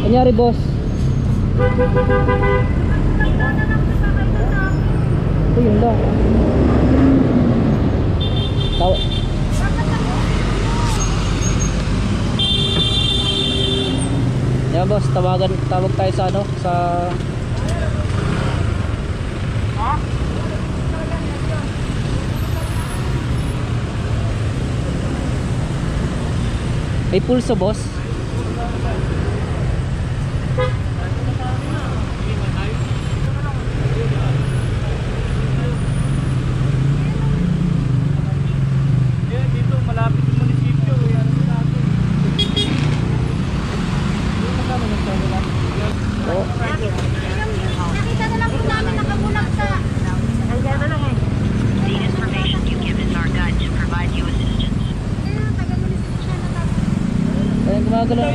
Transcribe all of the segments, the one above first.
Kunyari boss. Ito yun lang. Yan boss, tawag tayo sa ano, sa may pulso boss. Dito malapit yung munisipyo. Oh. Nakita na lang po namin nakabulag sa... Kaya na lang eh. The information you give is our guide to provide you assistance. Taga-munisipyo siya na tapos. Ayun, gumagalaw.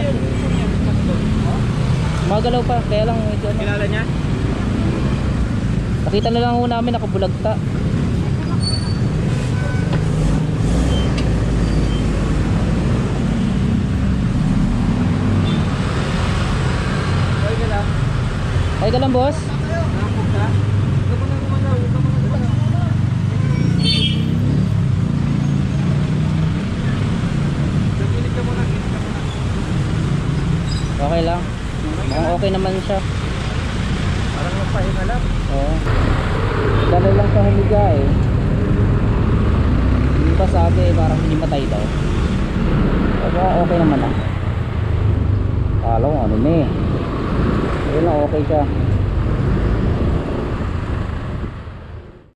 Gumagalaw pa, kaya lang medyo ano. Kilala niya? Nakita na lang ho namin nakabulagta. Ay ka lang boss. Okay lang. Mukhang okay naman siya. Parang magpahinga lang. Oo. Dala lang sa humiga eh. Hindi pa sabi eh, parang hindi matay daw. Pero okay naman ah. Kala ko ano na eh. Ayun lang, okay siya.